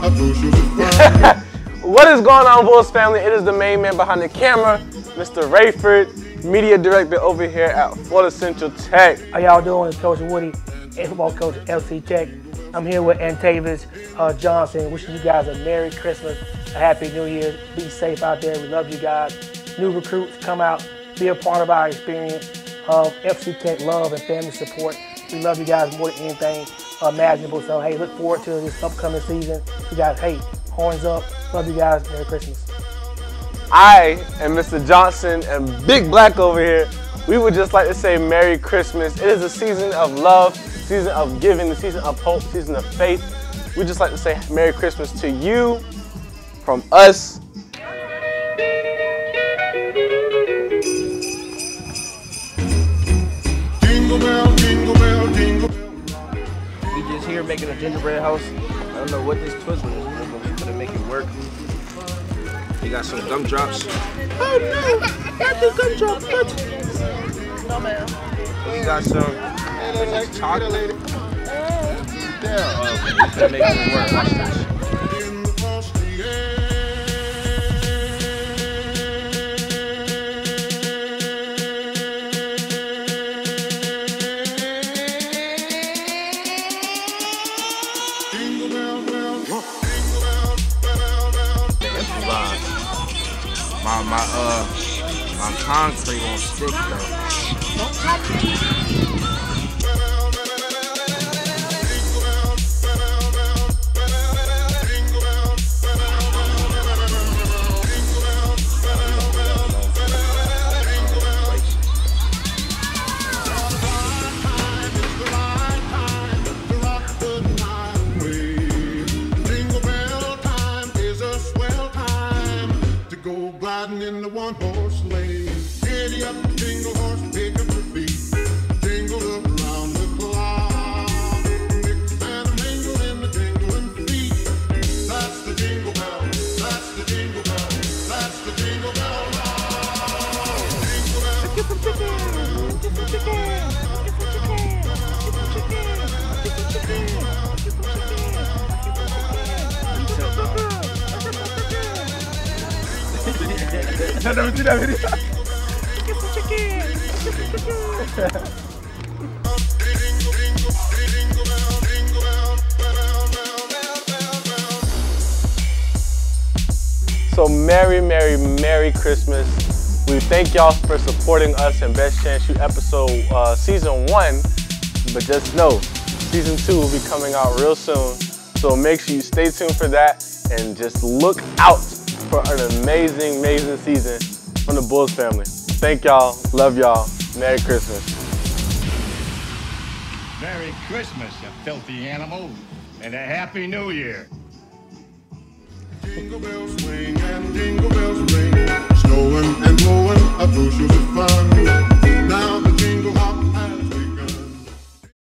What is going on, Bulls family? It is the main man behind the camera, Mr. Rayford, media director over here at Florida Central Tech. How y'all doing? It's Coach Woody, and football coach at FC Tech. I'm here with Antavius Johnson, wishing you guys a Merry Christmas, a Happy New Year. Be safe out there. We love you guys. New recruits, come out, be a part of our experience. FC Tech love and family support. We love you guys more than anything imaginable. So, hey, look forward to this upcoming season. You guys, hey, horns up. Love you guys. Merry Christmas. I and Mr. Johnson and Big Black over here, we would just like to say Merry Christmas. It is a season of love, season of giving, the season of hope, season of faith. We just like to say Merry Christmas to you from us. Jingle bell, jingle bell, jingle bell. We just here making a gingerbread house. I don't know what this Twizzler is, but we gonna make it work. We got some gumdrops. Oh no, not the gumdrops, no man. We got some chocolate. Yeah, okay, we gonna make it work. Watch this. My concrete won't stick though. Don't touch it. In the one-horse sleigh, giddy up, jingle horse, pick up your feet, jingle around the clock, mix and mingle in the jingling feet. That's the jingle bell, that's the jingle bell, that's the jingle bell roll. Jingle bell. Get some chicken, get some chicken, get some chicken, get some chicken, get some chicken, get some chicken, get some chicken. No, no, do that video. Get some chicken. Get some chicken. So Merry Christmas. We thank y'all for supporting us in Best Chance Shoot episode season 1. But just know, season 2 will be coming out real soon. So make sure you stay tuned for that and just look out for an amazing season from the Bulls family. Thank y'all, love y'all, Merry Christmas. Merry Christmas, you filthy animal, and a Happy New Year. Jingle bells swing and jingle bells